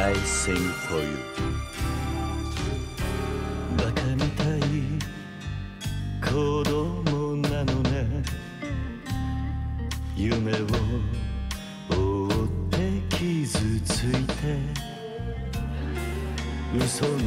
I sing for you バカみたい子供なのね夢を追って傷ついて嘘が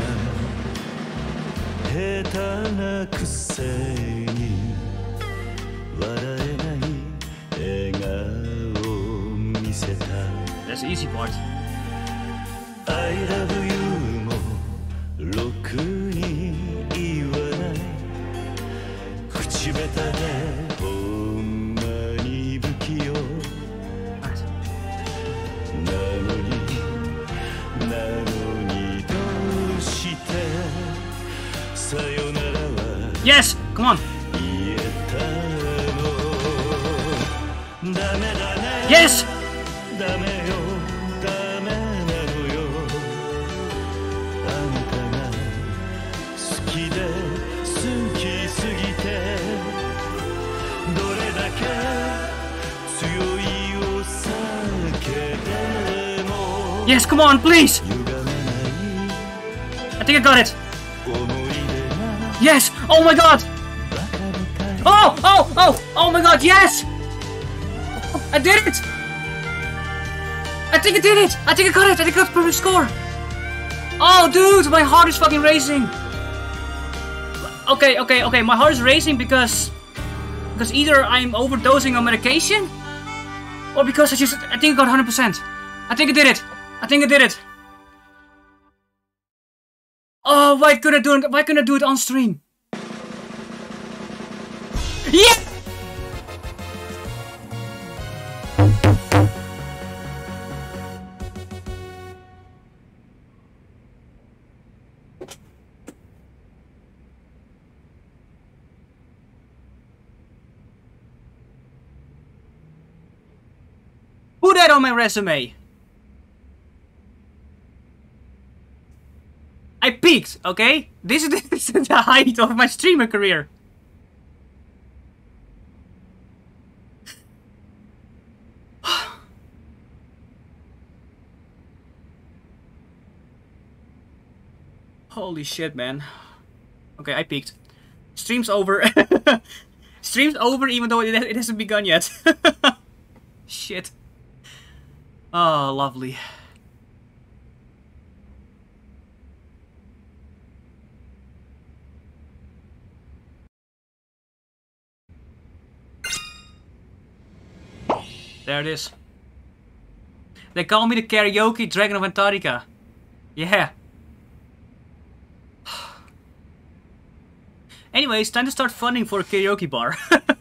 下手なくせに笑えない笑顔を見せた That's the easy part. I love you もろくに言わない口下手でほんまに不器用なのにどうしてさよならは Yes! Come on! 言えたのダメだね Yes! ダメよダメなのよあんたが好きで好きすぎてどれだけ強いお酒でも Yes, come on, please! 歪めない I think I got it! 思い出が Yes! Oh my god! バカみたい Oh! Oh! Oh! Oh my god, yes! I did it! I think I did it! I think I got it! I think I got the perfect score! Oh dude, my heart is fucking racing! Okay, my heart is racing because either I'm overdosing on medication or because I think I got 100%. I think I did it! Oh, why couldn't I do it on stream? Yeah! Put that on my resume. I peaked, okay? This is the height of my streamer career. Holy shit, man. Okay, I peaked. Stream's over. Stream's over even though it hasn't begun yet. Shit. Oh, lovely. There it is. They call me the karaoke dragon of Antarctica. Yeah. Anyways, time to start funding for a karaoke bar.